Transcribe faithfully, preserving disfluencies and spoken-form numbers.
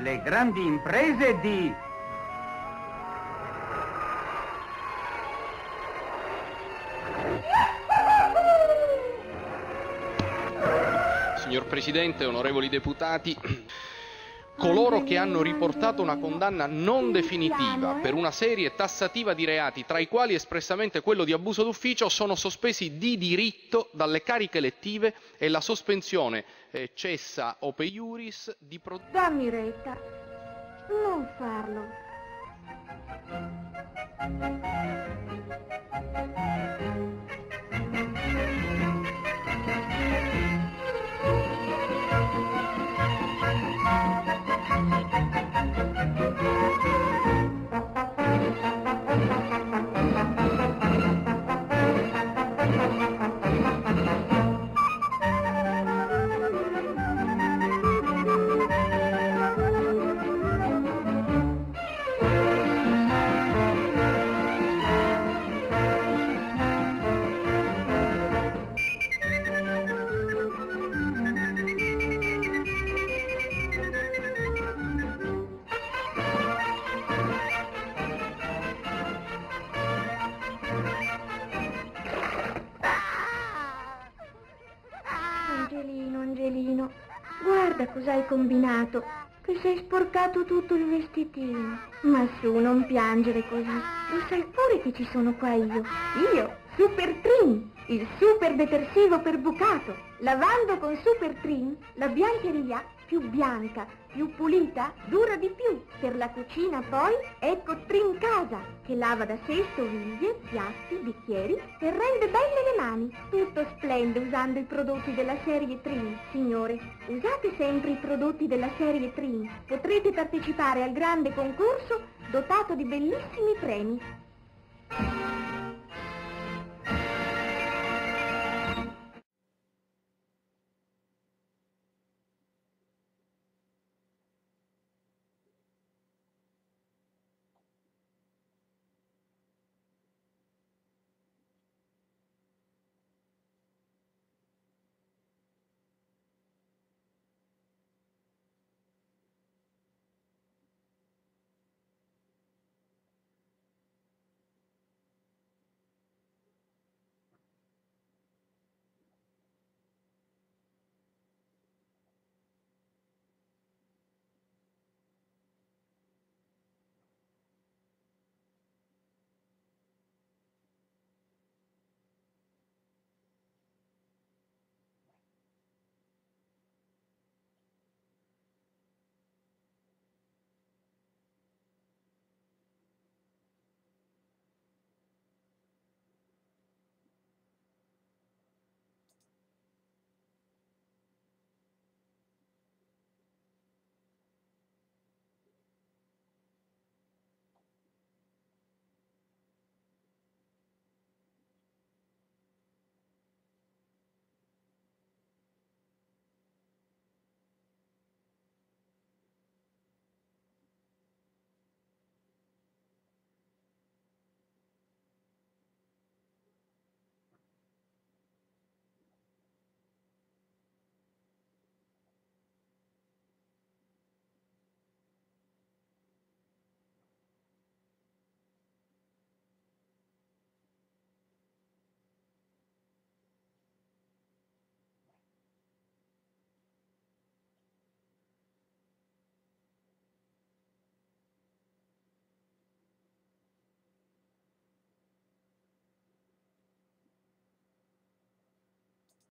le grandi imprese di... Signor Presidente, onorevoli deputati, coloro che hanno riportato una condanna non definitiva per una serie tassativa di reati, tra i quali espressamente quello di abuso d'ufficio, sono sospesi di diritto dalle cariche elettive e la sospensione eh, cessa ope iuris di... Dammi retta, non farlo. Angelino, Angelino, guarda cosa hai combinato, che sei sporcato tutto il vestitino. Ma su, non piangere così, lo sai pure che ci sono qua io. Io, Super Trim, il super detersivo per bucato. Lavando con Super Trim, la biancheria più bianca, più pulita, dura di più. Per la cucina poi, ecco Trim Casa, che lava da sé stoviglie, piatti, bicchieri e rende belle le mani. Tutto splende usando i prodotti della serie Trim. Signore, usate sempre i prodotti della serie Trim. Potrete partecipare al grande concorso dotato di bellissimi premi.